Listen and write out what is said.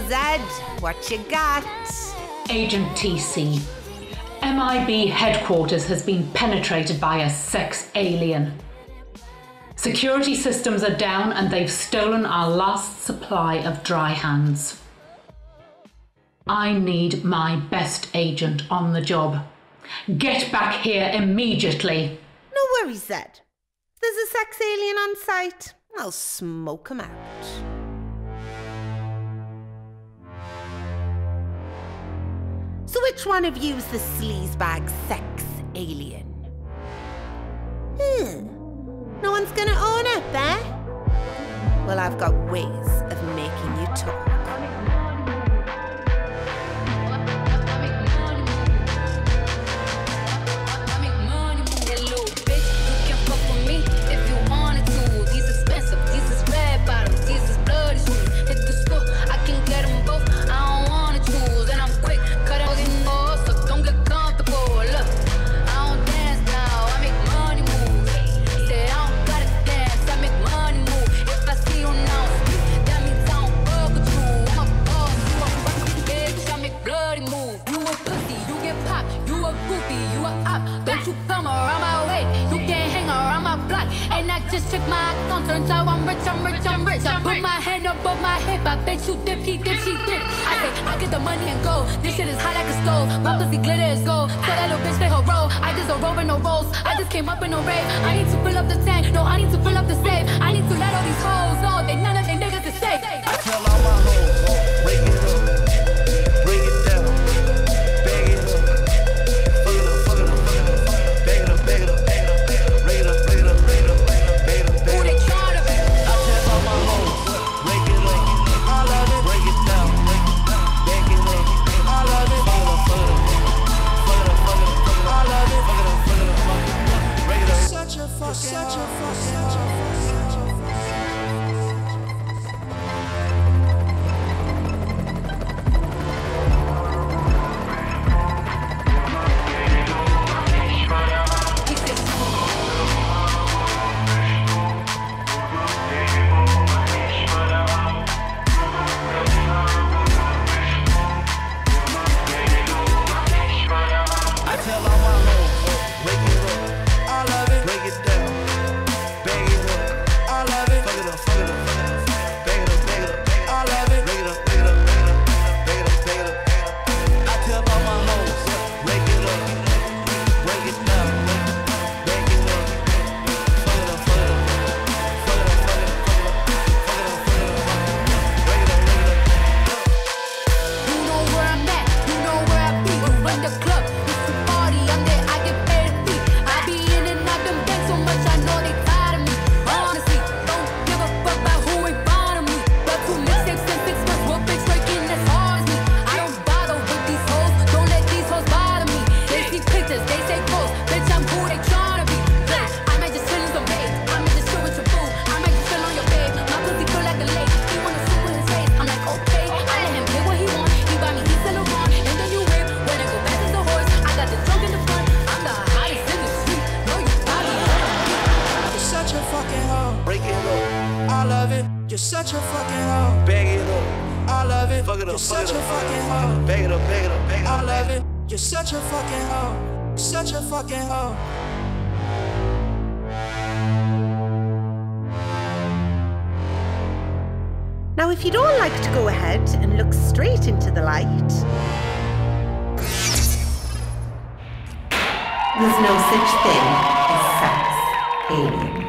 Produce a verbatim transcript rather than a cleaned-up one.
Zed, what you got? Agent T C. M I B headquarters has been penetrated by a sex alien. Security systems are down and they've stolen our last supply of dry hands. I need my best agent on the job. Get back here immediately. No worries, Zed. If there's a sex alien on site, I'll smoke him out. So which one of you's the sleazebag sex alien? Hmm. No one's gonna own up, eh? Well, I've got ways of making you talk. Just check my account, turns out I'm rich, I'm rich, I'm rich. I put my hand above my hip, I bet you dip, he dip, she dip. I say, I get the money and go, this shit is hot like a stove. My pussy glitter is gold, tell that little bitch play her role. I just don't roll in no rolls, I just came up in no rave. I need to fill up the tank, no, I need to fill up the safe. I need to let all these hoes know, they none of they niggas is safe. I tell all my hoes, wake it up, bring it down, bag it up, fuck it up, fuck it up, bag it up, bag it up, bag it up, bring it up, bring it up, bring it up. Such a fuck, such a fuck, such a fuck. I tell all my hoes, wake it up, I love it, break it down. You're such a fucking hoe. Bag it up. I love it. Fuck it up. You're such a fucking hoe. Bag it up, bag it up, bag it up. I love it. You're such a fucking hoe. You're such a fucking hoe. Now, if you'd all like to go ahead and look straight into the light. There's no such thing as sex alien.